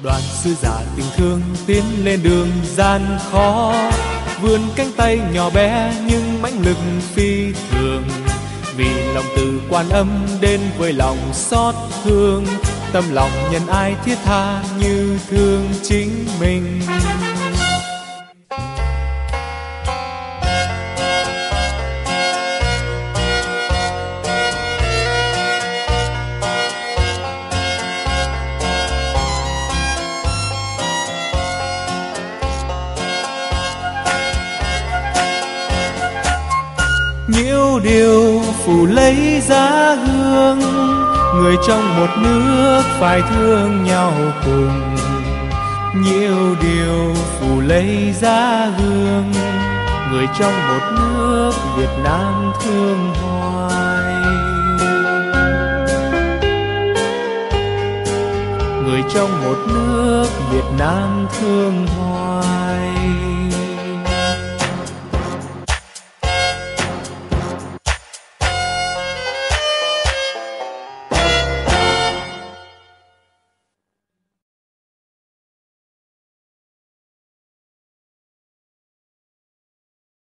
Đoàn sư giả tình thương tiến lên đường gian khó, vươn cánh tay nhỏ bé nhưng mãnh lực phi thường. Vì lòng từ Quan Âm đến với lòng xót thương, tâm lòng nhân ai thiết tha như thương chính mình. Nhiêu điều phủ lấy giá hương, người trong một nước phải thương nhau cùng. Nhiêu điều phủ lấy giá hương, người trong một nước Việt Nam thương hoài. Người trong một nước Việt Nam thương hoài.